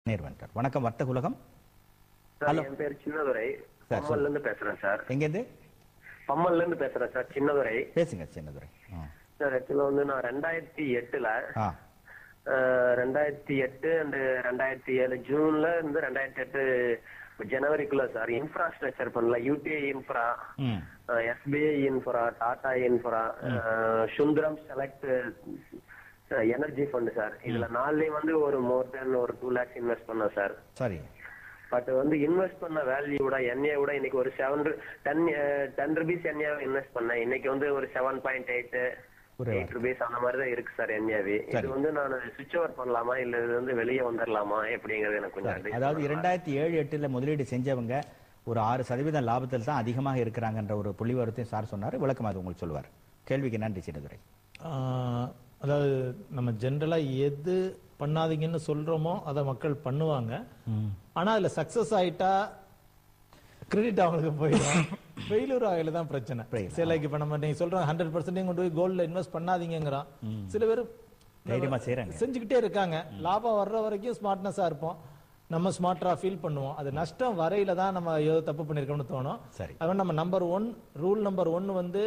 நேர் வந்துட்டார். வணக்கம் வர்த்தக உலகம். ஹலோ, என் பேர் சின்னதுரை, பம்மல்ல இருந்து பேசுறேன் சார். எங்கேருந்து? பம்மல்ல இருந்து பேசுறேன் சார். சின்னதுரை பேசுங்க. சின்னதுரை சார். ஆக்சுவலா வந்து நான் 2008 அண்ட் 2007 ஜூன்ல இருந்து 2008 ஜனவரிக்குள்ள சார் இன்ஃப்ராஸ்ட்ரக்சர் பண்ணல. UTI infra, SBI infra, Tata infra, Sundaram select energy fund sir. இதுல நாலுலயும் வந்து ஒரு மோர் தென் ஒரு 2 lakhs இன்வெஸ்ட் பண்ணேன் சார். சரி. பட் வந்து இன்வெஸ்ட் பண்ண வேல்யூட என்ஏ விட இன்னைக்கு ஒரு 10 rupees என்ஏ இன்வெஸ்ட் பண்ணேன். இன்னைக்கு வந்து ஒரு 7.8 rupees அந்த மாதிரி தான் இருக்கு சார் என்ஏவி. இது வந்து நான் சுவிட்ச் ஓவர் பண்ணலாமா இல்ல இது வந்து வெளியே வந்துடலாமா எப்படிங்கிறது எனக்கு கொஞ்சம். அதாவது 2007-8 முதலீடு செஞ்சவங்க ஒரு 6% லாபத்தில் தான் அதிகமாக இருக்கிறாங்கன்ற ஒரு புள்ளிவரத்தையும் சார் சொன்னார். விளக்கம் அது உங்களுக்கு சொல்லுவார். கேள்விக்கு நன்றி சின்னதுரை. அதாவது நம்ம ஜென்ரலா எது பண்ணாதீங்கன்னு சொல்றோமோ அதை மக்கள் பண்ணுவாங்க. ஆனா அதுல சக்சஸ் ஆயிட்டா கிரெடிட் அவங்களுக்கு போயிடும். ஃபெயிலியர் ஆகல தான் பிரச்சனை. சில இப்ப நம்ம நீங்க சொல்றோம் 100% கொண்டு போய் கோல்ட்ல இன்வெஸ்ட் பண்ணாதீங்கிறான். சில பேர் செஞ்சுக்கிட்டே இருக்காங்க. லாபம் வர்ற வரைக்கும் ஸ்மார்ட்னஸா இருப்போம், நம்ம ஸ்மார்ட்டா ஃபீல் பண்ணுவோம். அது நஷ்டம் வரையில தான் நம்ம ஏதோ தப்பு பண்ணிருக்கோம்னு தோணும். அது நம்ம ரூல் நம்பர் 1 வந்து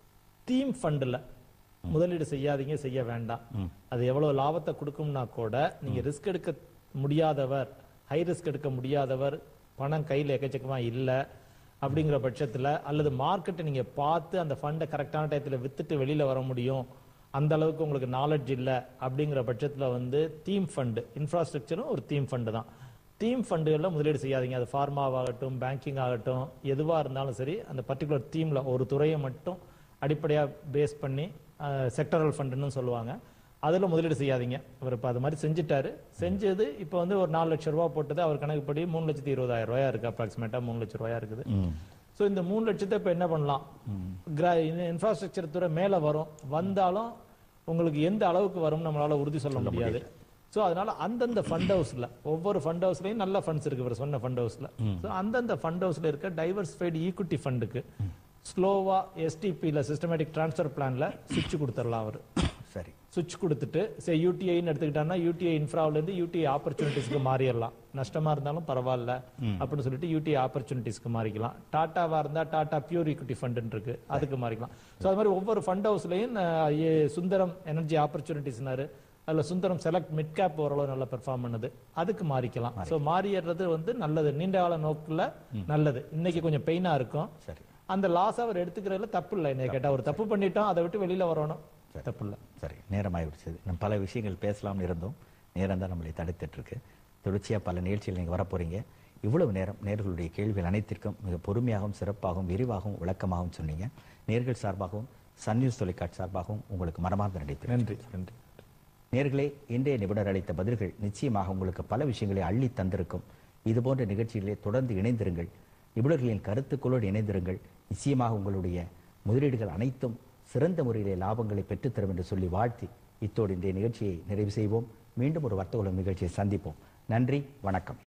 தீம் ஃபண்ட்ல முதலீடு செய்யாதீங்க, செய்ய வேண்டாம். அது எவ்வளவு லாபத்தை கொடுக்கும்னா கூட நீங்க ரிஸ்க் எடுக்க முடியாதவர், ஹை ரிஸ்க் எடுக்க முடியாதவர், பணம் கையில எக்கச்சக்கமா இல்ல அப்படிங்கிற பட்சத்துல, அல்லது மார்க்கெட்டை நீங்க பார்த்து அந்த ஃபண்டை கரெக்டான டயத்துல வித்துட்டு வெளியில வர முடியும், அந்த அளவுக்கு உங்களுக்கு நாலேஜ் இல்ல அப்படிங்கிற பட்சத்துல வந்து தீம் ஃபண்ட், இன்ஃப்ராஸ்ட்ரக்சரும் ஒரு தீம் ஃபண்ட் தான். தீம் ஃபண்டுகள்ல முதலீடு செய்யாதீங்க. அது ஃபார்மாவாகட்டும், பேங்கிங் ஆகட்டும், எதுவா இருந்தாலும் சரி, அந்த பர்டிகுலர் தீம்ல ஒரு துறையை மட்டும் அடிப்படையா பேஸ் பண்ணி செக்டரல் ஃபண்டுன்னு சொல்லுவாங்க, அதுல முதலீடு செய்யாதீங்க. அவர் இப்ப அது மாதிரி செஞ்சுட்டாரு. செஞ்சது இப்ப வந்து ஒரு 4 லட்சம் ரூபாய் போட்டது அவர் கணக்குப்படி 3,20,000 இருக்கு. அப்ராக்சிமேட்டா 3 லட்சம் ரூபாயா இருக்குது. சோ இந்த 3 லட்சத்தை இப்ப என்ன பண்ணலாம், இன்ஃப்ராஸ்ட்ரக்சர் துறை மேல வரும். வந்தாலும் உங்களுக்கு எந்த அளவுக்கு வரும் நம்மளால உறுதி சொல்ல முடியாது. சோ அதனால அந்தந்த ஃபண்ட் ஹவுஸ்ல, ஒவ்வொரு ஃபண்ட் ஹவுஸ்லயும் நல்ல ஃபண்ட்ஸ் இருக்கு. இவர் சொன்ன ஃபண்ட் ஹவுஸ்ல அந்தந்த ஃபண்ட் ஹவுஸ்ல இருக்க டைவர்சிஃபைடு ஈக்விட்டி ஃபண்டுக்கு ஸ்லோவா எஸ்டிபில சிஸ்டமேட்டிக் டிரான்ஸ்ஃபர் பிளான்ல சுவிட்ச் கொடுத்துடலாம். அவர் சரி சுவிட்ச் கொடுத்துட்டு யூடிஐன்னு எடுத்துக்கிட்டாங்கன்னா யூடிஐ இன்ஃப்ராவில இருந்து யூடிஐ ஆப்பர்ச்சுனிட்டிஸ்க்கு மாறிடலாம். நஷ்டமா இருந்தாலும் பரவாயில்ல அப்படின்னு சொல்லிட்டு யூடிஐ ஆப்பர்ச்சுனிட்டிஸ்க்கு மாறிக்கலாம். டாட்டாவா இருந்தா டாடா பியூர் ஈக்விட்டி ஃபண்ட் இருக்கு, அதுக்கு மாறிக்கலாம். சோ அது மாதிரி ஒவ்வொரு ஃபண்ட் ஹவுஸ்லயும் சுந்தரம் எனர்ஜி ஆப்பர்ச்சுனிட்டிஸ்னாரு, அதுல சுந்தரம் செலக்ட் மிட் கேப் ஓரளவு நல்லா பெர்ஃபார்ம் பண்ணுது, அதுக்கு மாறிக்கலாம். சோ மாறிடுறது வந்து நல்லது, நீண்ட கால நோக்குல நல்லது. இன்னைக்கு கொஞ்சம் பெயினா இருக்கும். சரி, அந்த லாஸ் அவர் எடுத்துக்கிறதுல தப்பு இல்லை. என்ன கேட்டா ஒரு தப்பு பண்ணிட்டோம், அதை விட்டு வெளியில வரணும், தப்பு இல்லை. சரி, நேரம் ஆயிடுச்சு. நம்ம பல விஷயங்கள் பேசலாம்னு இருந்தோம், நேரம் தான் நம்மளை தடுத்துட்டு இருக்கு. தொடர்ச்சியா பல நிகழ்ச்சிகள் நீங்க வரப்போறீங்க. இவ்வளவு நேரம் நேர்களுடைய கேள்விகள் அனைத்திற்கும் மிக பொறுமையாகவும் சிறப்பாகவும் விரிவாகவும் விளக்கமாகவும் சொன்னீங்க. நேர்கள் சார்பாகவும் சன் நியூஸ் தொலைக்காட்சி சார்பாகவும் உங்களுக்கு மனமார்ந்த நன்றி. நன்றி. நேர்களே, இன்றைய நிபுணர் அளித்த பதில்கள் நிச்சயமாக உங்களுக்கு பல விஷயங்களை அள்ளி தந்திருக்கும். இதுபோன்ற நிகழ்ச்சிகளிலே தொடர்ந்து இணைந்திருங்கள். நிபுணர்களின் கருத்துக்களோடு இணைந்திருங்கள். நிச்சயமாக உங்களுடைய முதலீடுகள் அனைத்தும் சிறந்த முறையிலே லாபங்களை பெற்றுத்தரும் என்று சொல்லி வாழ்த்தி இத்தோடு இன்றைய நிகழ்ச்சியை நிறைவு செய்வோம். மீண்டும் ஒரு வர்த்தக உலகம் நிகழ்ச்சியை சந்திப்போம். நன்றி, வணக்கம்.